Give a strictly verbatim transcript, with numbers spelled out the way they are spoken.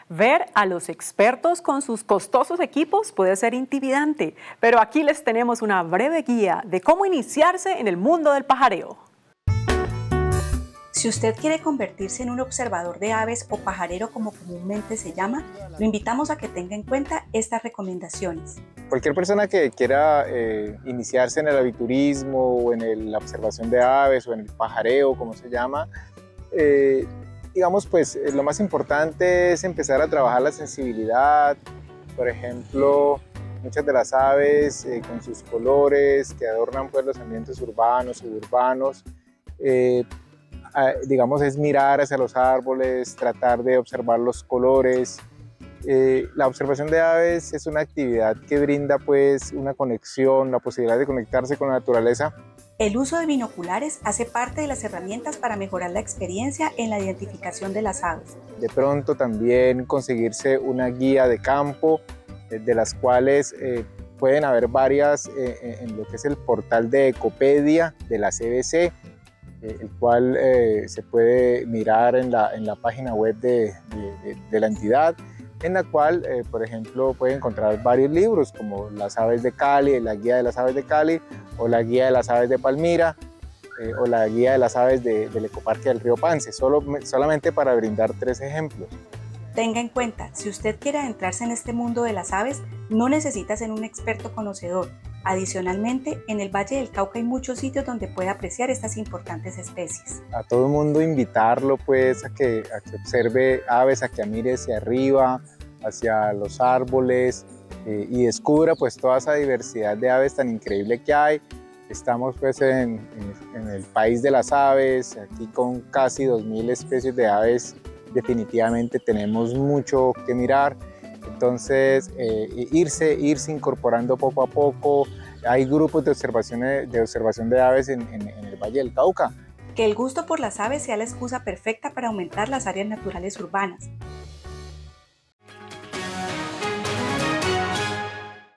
Ver a los expertos con sus costosos equipos puede ser intimidante, pero aquí les tenemos una breve guía de cómo iniciarse en el mundo del pajareo. Si usted quiere convertirse en un observador de aves o pajarero como comúnmente se llama, lo invitamos a que tenga en cuenta estas recomendaciones. Cualquier persona que quiera eh, iniciarse en el aviturismo o en el, la observación de aves o en el pajareo, como se llama, eh, digamos, pues lo más importante es empezar a trabajar la sensibilidad. Por ejemplo, muchas de las aves eh, con sus colores que adornan pues, los ambientes urbanos, suburbanos, eh, digamos, es mirar hacia los árboles, tratar de observar los colores. Eh, la observación de aves es una actividad que brinda pues una conexión, la posibilidad de conectarse con la naturaleza. El uso de binoculares hace parte de las herramientas para mejorar la experiencia en la identificación de las aves. De pronto también conseguirse una guía de campo, eh, de las cuales eh, pueden haber varias eh, en lo que es el portal de Ecopedia de la C B C, el cual eh, se puede mirar en la, en la página web de, de, de la entidad, en la cual, eh, por ejemplo, puede encontrar varios libros como Las aves de Cali, la guía de las aves de Cali, o la guía de las aves de Palmira, eh, o la guía de las aves de, del Ecoparque del Río Pance, solo, solamente para brindar tres ejemplos. Tenga en cuenta, si usted quiere adentrarse en este mundo de las aves, no necesita ser un experto conocedor. Adicionalmente, en el Valle del Cauca hay muchos sitios donde puede apreciar estas importantes especies. A todo el mundo invitarlo pues a que, a que observe aves, a que mire hacia arriba, hacia los árboles eh, y descubra pues toda esa diversidad de aves tan increíble que hay. Estamos pues en, en, en el país de las aves, aquí con casi dos mil especies de aves, definitivamente tenemos mucho que mirar. Entonces, eh, irse, irse incorporando poco a poco. Hay grupos de, observaciones, de observación de aves en, en, en el Valle del Cauca. Que el gusto por las aves sea la excusa perfecta para aumentar las áreas naturales urbanas.